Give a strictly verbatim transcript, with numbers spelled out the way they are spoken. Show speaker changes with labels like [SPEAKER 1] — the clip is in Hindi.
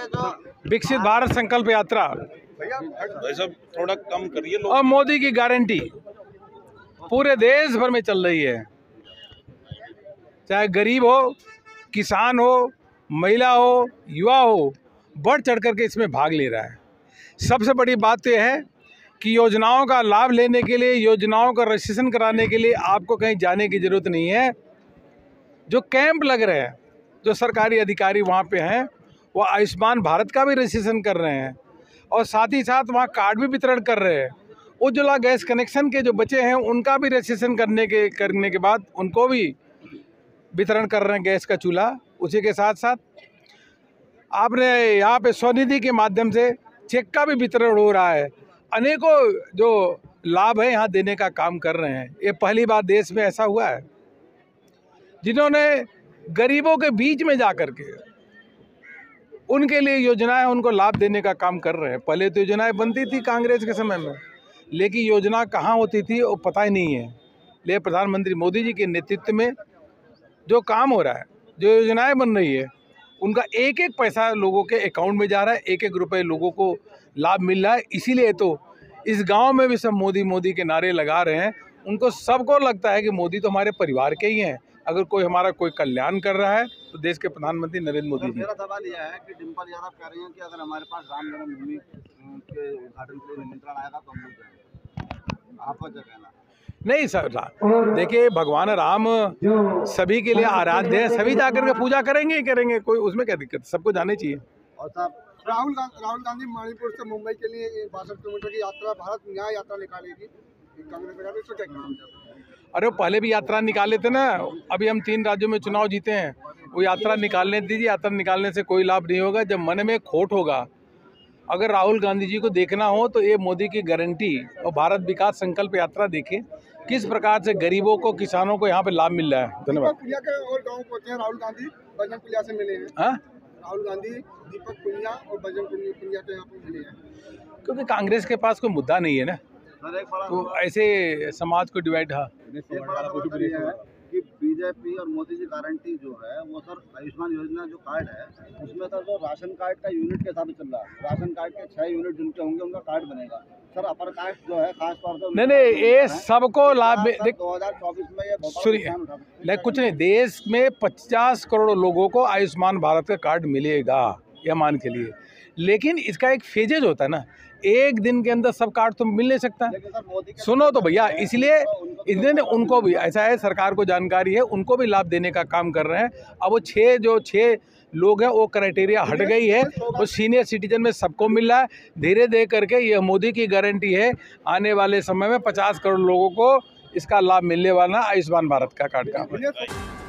[SPEAKER 1] ये जो
[SPEAKER 2] विकसित भारत संकल्प यात्रा
[SPEAKER 3] भाई साहब थोड़ा कम करिए लोग।
[SPEAKER 2] और मोदी की गारंटी पूरे देश भर में चल रही है, चाहे गरीब हो, किसान हो, महिला हो, युवा हो, बढ़ चढ़ करके इसमें भाग ले रहा है। सबसे बड़ी बात तो यह है कि योजनाओं का लाभ लेने के लिए, योजनाओं का रजिस्ट्रेशन कराने के लिए आपको कहीं जाने की ज़रूरत नहीं है। जो कैंप लग रहे हैं, जो सरकारी अधिकारी वहाँ पे हैं, वो आयुष्मान भारत का भी रजिस्ट्रेशन कर रहे हैं और साथ ही साथ वहाँ कार्ड भी वितरण कर रहे हैं। उज्ज्वला गैस कनेक्शन के जो बचे हैं उनका भी रजिस्ट्रेशन करने के करने के बाद उनको भी वितरण कर रहे हैं गैस का चूल्हा। उसी के साथ साथ आपने यहाँ पे स्वनिधि के माध्यम से चेक का भी वितरण हो रहा है। अनेकों जो लाभ है यहाँ देने का काम कर रहे हैं। ये पहली बार देश में ऐसा हुआ है जिन्होंने गरीबों के बीच में जा कर के उनके लिए योजनाएं, उनको लाभ देने का काम कर रहे हैं। पहले तो योजनाएं बनती थी कांग्रेस के समय में, लेकिन योजना कहाँ होती थी वो पता ही नहीं है। लेकिन प्रधानमंत्री मोदी जी के नेतृत्व में जो काम हो रहा है, जो योजनाएं बन रही है, उनका एक एक पैसा लोगों के अकाउंट में जा रहा है, एक एक रुपए लोगों को लाभ मिल रहा है। इसीलिए तो इस गांव में भी सब मोदी मोदी के नारे लगा रहे हैं। उनको सबको लगता है कि मोदी तो हमारे परिवार के ही हैं। अगर कोई हमारा कोई कल्याण कर रहा है तो देश के प्रधानमंत्री नरेंद्र मोदी जी।
[SPEAKER 1] मेरा सवाल यह है कि डिम्पल यादव कह रही हैं कि अगर हमारे पास राम जन्मभूमि के उद्घाटन के लिए निमंत्रण आएगा तो हम लोग जाएंगे। आपका क्या कहना?
[SPEAKER 2] नहीं सर, देखिए भगवान राम सभी के लिए आराध्य है, सभी जाकर के पूजा करेंगे ही करेंगे, कोई उसमें क्या दिक्कत, सबको जाने चाहिए।
[SPEAKER 1] और साहब राहुल गांधी राहुल गांधी मणिपुर से मुंबई के लिए बासठ किलोमीटर की यात्रा, भारत न्याय यात्रा निकालेगी, कांग्रेस सरकार इसको क्या कहना?
[SPEAKER 2] अरे वो पहले भी यात्रा निकाले थे ना। अभी हम तीन राज्यों में चुनाव जीते हैं, वो यात्रा निकालने दीजिए। यात्रा निकालने से कोई लाभ नहीं होगा जब मन में खोट होगा। अगर राहुल गांधी जी को देखना हो तो ये मोदी की गारंटी और भारत विकास संकल्प यात्रा देखें, किस प्रकार से गरीबों को, किसानों को यहाँ पे लाभ मिल रहा है। धन्यवाद।
[SPEAKER 1] पुलिया के और गाँव पहुंचे हैं राहुल गांधी, बजरंग पुलिया से मिले हैं।
[SPEAKER 2] हाँ,
[SPEAKER 1] राहुल गांधी दीपक पुनिया और बजरंग पुनिया के यहाँ पे मिले हैं,
[SPEAKER 2] क्योंकि कांग्रेस के पास कोई मुद्दा नहीं है ना, तो ऐसे समाज को डिवाइड। हाँ,
[SPEAKER 1] कि बीजेपी और मोदी जी गारंटी जो है वो सर आयुष्मान योजना जो कार्ड है उसमें सर जो राशन कार्ड का यूनिट के हिसाब से चल रहा है। राशन कार्ड के छह यूनिट जिनके होंगे उनका कार्ड बनेगा सर। अपर कास्ट जो है खास तौर पर
[SPEAKER 2] नहीं नहीं, ये सबको लाभ
[SPEAKER 1] दो हजार चौबीस में ये
[SPEAKER 2] सुनिए, नहीं कुछ नहीं, देश में पचास करोड़ लोगों को आयुष्मान भारत का कार्ड मिलेगा, यह मान के लिए। लेकिन इसका एक फेजेज होता है ना, एक दिन के अंदर सब कार्ड तो मिल नहीं सकता। सुनो तो भैया, इसलिए इसलिए उनको भी ऐसा है, सरकार को जानकारी है, उनको भी लाभ देने का काम कर रहे हैं। अब वो छः जो छः लोग हैं वो क्राइटेरिया हट गई है, वो सीनियर सिटीजन में सबको मिल रहा है। धीरे धीरे करके यह मोदी की गारंटी है, आने वाले समय में पचास करोड़ लोगों को इसका लाभ मिलने वाला आयुष्मान भारत का कार्ड का।